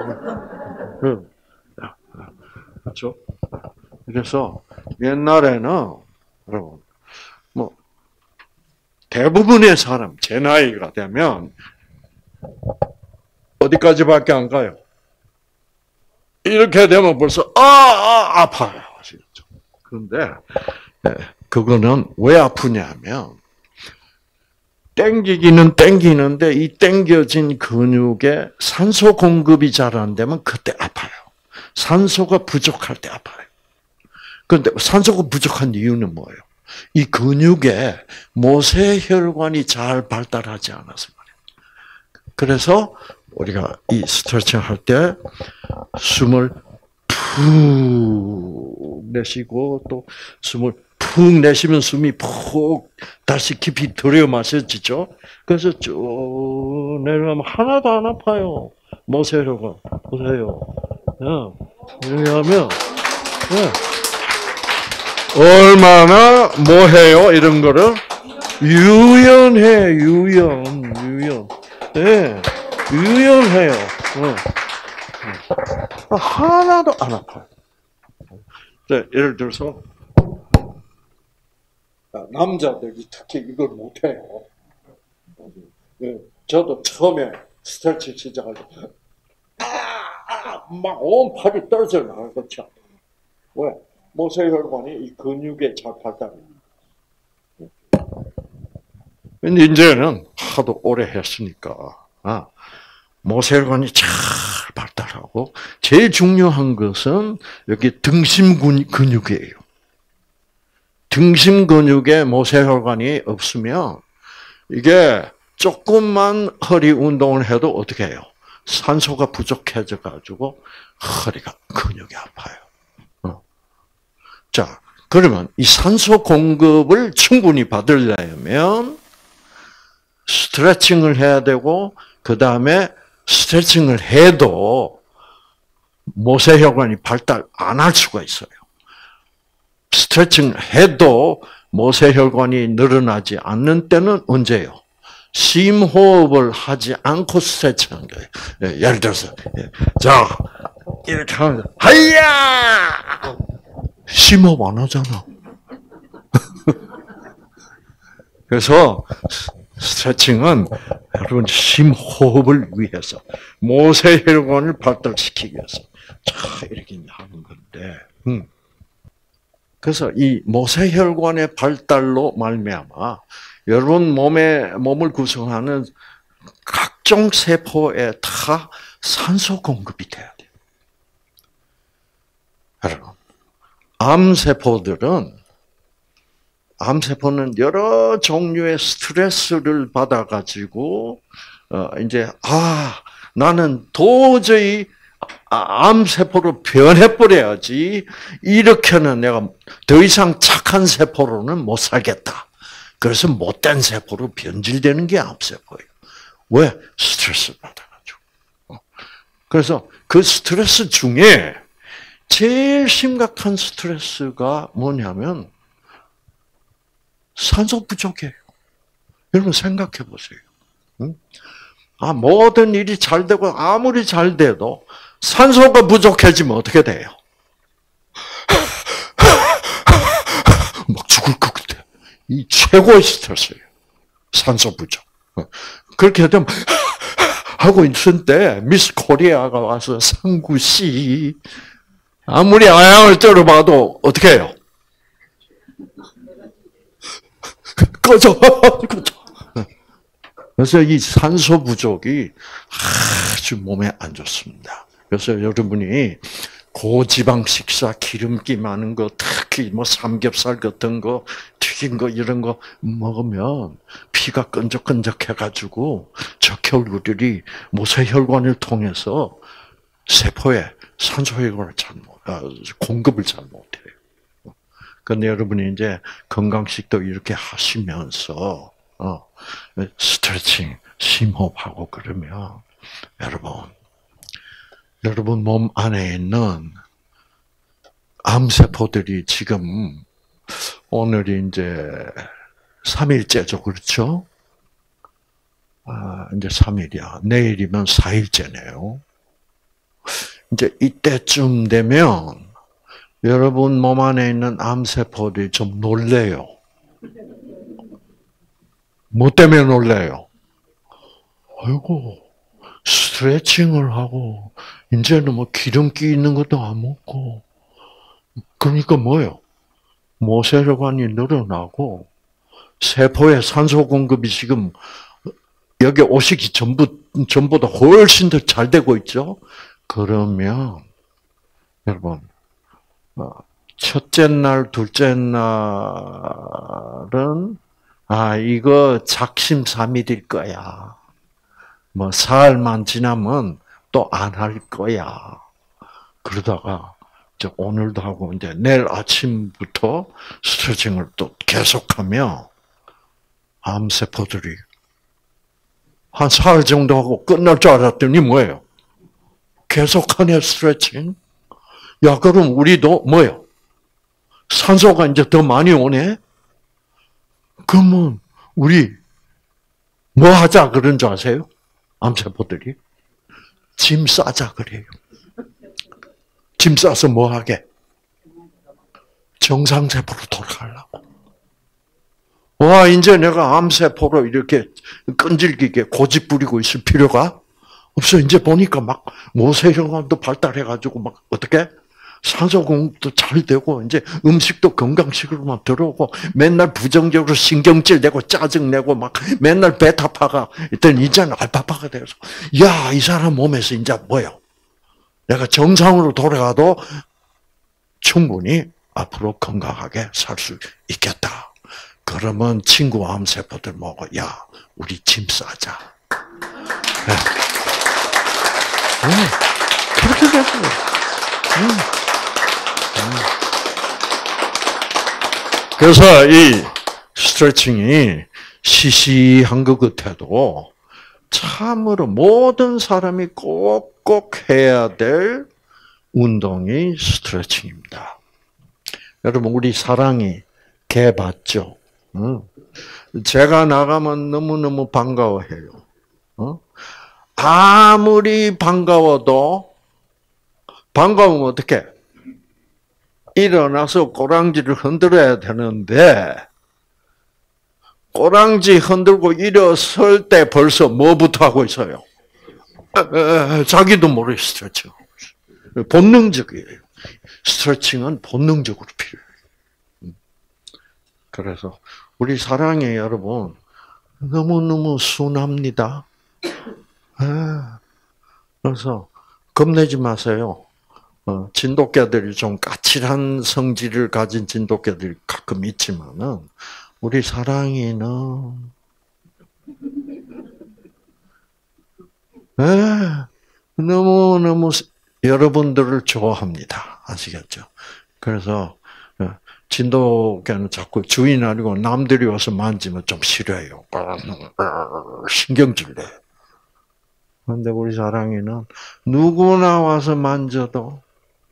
그렇죠? 그래서 옛날에는 여러분 뭐 대부분의 사람 제 나이가 되면 어디까지밖에 안 가요? 이렇게 되면 벌써 아파요. 아시겠죠? 그런데 그거는 왜 아프냐면 땡기기는 땡기는데 이 땡겨진 근육에 산소 공급이 잘 안 되면 그때 아파요. 산소가 부족할 때 아파요. 그런데 산소가 부족한 이유는 뭐예요? 이 근육에 모세혈관이 잘 발달하지 않아서 그래요. 그래서 우리가 이 스트레칭 할 때 숨을 푹 내쉬고 또 숨을 푹 내쉬면 숨이 푹 다시 깊이 들여 마셔지죠. 그래서 쭉 내려가면 하나도 안 아파요. 모세혈관 보세요. 왜냐하면 얼마나 뭐해요 이런 거를 유연해 유연. 네, 유연해요. 하나도 안 아파요. 네, 예를 들어서 남자들이 특히 이걸 못해요. 저도 처음에 스트레칭 시작할 때 막 온 팔이 떨어져 나갈 거죠. 왜? 모세혈관이 이 근육에 잘 발달해. 근데 이제는 하도 오래 했으니까 모세혈관이 잘 발달하고 제일 중요한 것은 여기 등심 근육이에요. 등심 근육에 모세혈관이 없으면 이게 조금만 허리 운동을 해도 어떻게 해요? 산소가 부족해져 가지고 허리가 근육이 아파요. 자, 그러면 이 산소 공급을 충분히 받으려면 스트레칭을 해야 되고 그 다음에 스트레칭을 해도 모세혈관이 발달 안 할 수가 있어요. 스트레칭을 해도 모세혈관이 늘어나지 않는 때는 언제예요? 심호흡을 하지 않고 스트레칭하는 거예요. 예를 들어서 자 이렇게 하면 하이야 심호흡 안 하잖아. 그래서 스트레칭은 여러분 심호흡을 위해서 모세혈관을 발달시키기 위해서 이렇게 하는 건데 그래서 이 모세혈관의 발달로 말미암아 여러분 몸을 구성하는 각종 세포에 다 산소 공급이 돼야 돼요. 여러분, 암세포는 여러 종류의 스트레스를 받아가지고 이제 나는 도저히 암세포로 변해버려야지. 이렇게는 내가 더 이상 착한 세포로는 못 살겠다. 그래서 못된 세포로 변질되는 게 암세포예요. 왜? 스트레스를 받아가지고. 그래서 그 스트레스 중에 제일 심각한 스트레스가 뭐냐면 산소 부족이에요. 여러분 생각해 보세요. 모든 일이 잘 되고 아무리 잘 돼도 산소가 부족해지면 어떻게 돼요? 막 죽을 것 같아. 이 최고의 스트레스예요. 산소 부족. 그렇게 되면 하고 있을 때 미스 코리아가 와서 상구 씨 아무리 아양을 때려봐도 어떻게 해요? 꺼져. 그래서 이 산소 부족이 아주 몸에 안 좋습니다. 그래서 여러분이 고지방 식사, 기름기 많은 거, 특히 삼겹살 같은 거, 튀긴 거 이런 거 먹으면 피가 끈적끈적해가지고 적혈구들이 모세혈관을 통해서 세포에 산소혈관을 공급을 잘 못해요. 그런데 여러분이 이제 건강식도 이렇게 하시면서 스트레칭, 심호흡하고 그러면 여러분 몸 안에 있는 암세포들이 지금 오늘이 이제 3일째죠, 그렇죠? 이제 3일이야. 내일이면 4일째네요. 이제 이때쯤 되면 여러분 몸 안에 있는 암세포들이 좀 놀래요. 뭐 때문에 놀래요? 아이고, 스트레칭을 하고, 이제는 뭐 기름기 있는 것도 안 먹고, 그러니까 뭐예요? 모세혈관이 늘어나고, 세포에 산소 공급이 지금 여기 오시기 전보다 훨씬 더 잘 되고 있죠? 그러면, 여러분, 첫째 날, 둘째 날은, 이거 작심삼일일 거야. 뭐, 사흘만 지나면 또 안 할 거야. 그러다가, 오늘도 하고, 이제 내일 아침부터 스트레칭을 또 계속하면, 암세포들이 한 사흘 정도 하고 끝날 줄 알았더니 뭐예요? 계속하네, 스트레칭. 야, 그럼 우리도 뭐예요? 산소가 이제 더 많이 오네? 그러면 우리 뭐 하자 그런 줄 아세요? 암세포들이? 짐 싸자 그래요. 짐 싸서 뭐 하게? 정상세포로 돌아가려고. 와, 이제 내가 암세포로 이렇게 끈질기게 고집 부리고 있을 필요가 없어. 이제 보니까 막 모세혈관도 발달해가지고 막 어떻게 산소 공급도 잘 되고 이제 음식도 건강식으로만 들어오고 맨날 부정적으로 신경질 내고 짜증 내고 막 맨날 베타파가 일단 이제는 알파파가 돼서 야, 이 사람 몸에서 이제 뭐요? 내가 정상으로 돌아가도 충분히 앞으로 건강하게 살 수 있겠다. 그러면 친구 암세포들 모고 야, 우리 짐 싸자. 네. 그렇게 됐어요. 그래서 이 스트레칭이 시시한 것 같아도 참으로 모든 사람이 꼭꼭 해야 될 운동이 스트레칭입니다. 여러분, 우리 사랑이 개 봤죠? 제가 나가면 너무너무 반가워해요. 아무리 반가워도, 반가우면 어떡해? 일어나서 꼬랑지를 흔들어야 되는데, 꼬랑지 흔들고 일어설 때 벌써 뭐부터 하고 있어요? 자기도 모르게 스트레칭. 본능적이에요. 스트레칭은 본능적으로 필요해요. 그래서 우리 사랑의 여러분, 너무너무 순합니다. 그래서 겁내지 마세요. 진돗개들이 좀 까칠한 성질을 가진 진돗개들이 가끔 있지만은 우리 사랑이는 너무너무 여러분들을 좋아합니다. 아시겠죠? 그래서 진돗개는 자꾸 주인 아니고 남들이 와서 만지면 좀 싫어해요. 신경질 내. 그런데 우리 사랑이는 누구나 와서 만져도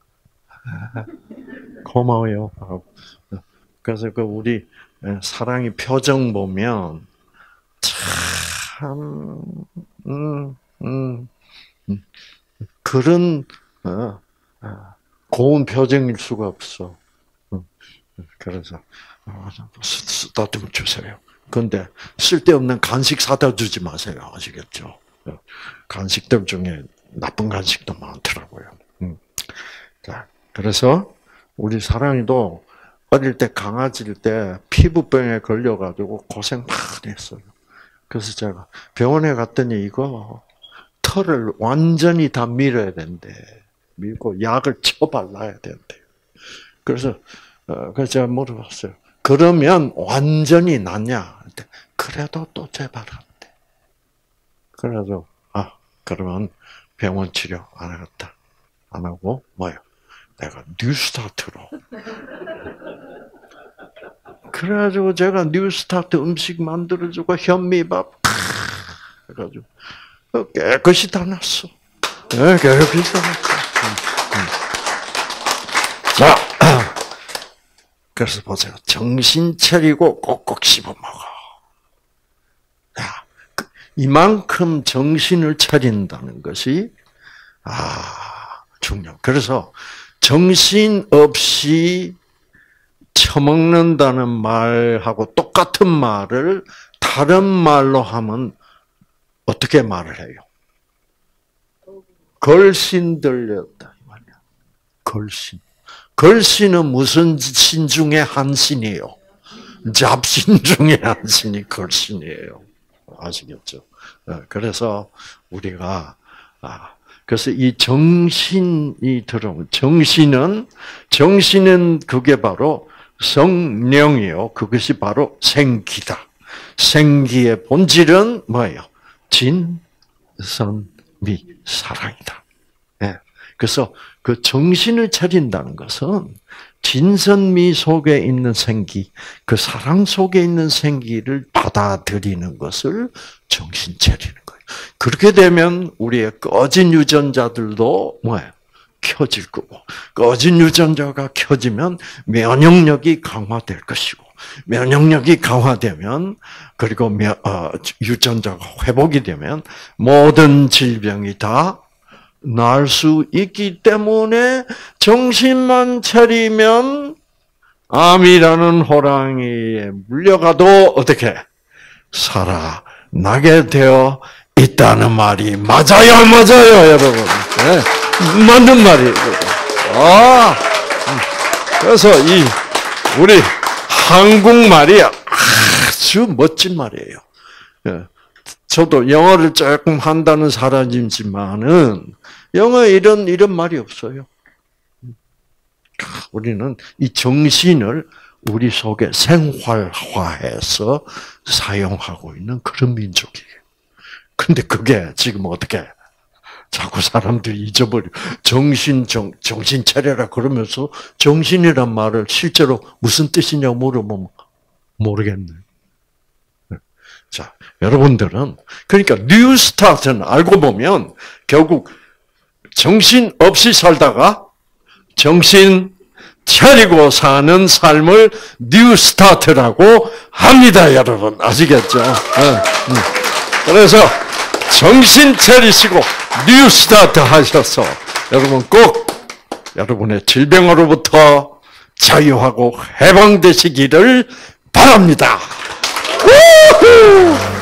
고마워요. 그래서 그 우리 사랑이 표정 보면 참 그런 고운 표정일 수가 없어. 그래서 쓰다듬어 주세요. 그런데 쓸데없는 간식 사다 주지 마세요. 아시겠죠? 간식들 중에 나쁜 간식도 많더라고요. 자, 그래서 우리 사랑이도 어릴 때 강아지일 때 피부병에 걸려가지고 고생 많이 했어요. 그래서 제가 병원에 갔더니 이거 털을 완전히 다 밀어야 된대. 밀고 약을 쳐발라야 된대요. 그래서 제가 물어봤어요. 그러면 완전히 낫냐? 그래도 또 재발한대. 그래서 그러면 병원 치료 안 하겠다. 안 하고 뭐요? 내가 뉴스타트로. 그래가지고 제가 뉴스타트 음식 만들어주고 현미밥 해가지고 깨끗이 다 났어. 네, 깨끗이 다 났어. 자, 그래서 보세요. 정신 차리고 꼭꼭 씹어 먹어. 야, 이만큼 정신을 차린다는 것이 중요. 그래서 정신 없이 처먹는다는 말하고 똑같은 말을 다른 말로 하면 어떻게 말을 해요? 걸신 들렸다. 걸신. 걸신은 무슨 신 중에 한 신이에요? 잡신 중에 한 신이 걸신이에요. 아시겠죠? 그래서 우리가 그래서 이 정신이 들어오면 정신은 그게 바로 성령이요. 그것이 바로 생기다. 생기의 본질은 뭐예요? 진, 선, 미, 사랑이다. 그래서 그 정신을 차린다는 것은 진선미 속에 있는 생기, 그 사랑 속에 있는 생기를 받아들이는 것을 정신 차리는 거예요. 그렇게 되면 우리의 꺼진 유전자들도 뭐예요? 켜질 거고, 꺼진 유전자가 켜지면 면역력이 강화될 것이고, 면역력이 강화되면 그리고 유전자가 회복이 되면 모든 질병이 다 나을 수 있기 때문에 정신만 차리면 암이라는 호랑이에 물려가도 어떻게 살아나게 되어 있다는 말이 맞아요, 여러분. 네, 맞는 말이에요. 그래서 우리 한국말이 아주 멋진 말이에요. 저도 영어를 조금 한다는 사람이지만은 영어에 이런 말이 없어요. 우리는 이 정신을 우리 속에 생활화해서 사용하고 있는 그런 민족이에요. 근데 그게 지금 어떻게 자꾸 사람들이 잊어버려. 정신 차려라 그러면서 정신이란 말을 실제로 무슨 뜻이냐고 물어보면 모르겠네. 자, 여러분들은 그러니까 뉴 스타트는 알고 보면 결국 정신 없이 살다가 정신 차리고 사는 삶을 뉴 스타트라고 합니다, 여러분. 아시겠죠? 그래서 정신 차리시고 뉴 스타트 하셔서 여러분 꼭 여러분의 질병으로부터 자유하고 해방되시기를 바랍니다. 우후!